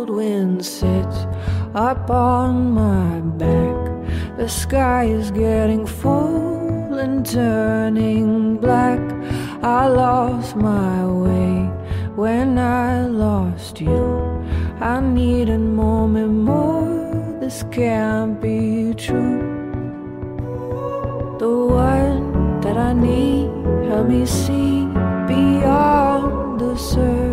cold wind sits up on my back. The sky is getting full and turning black. I lost my way when I lost you. I need a moment more, this can't be true. The one that I need, help me see beyond the surface.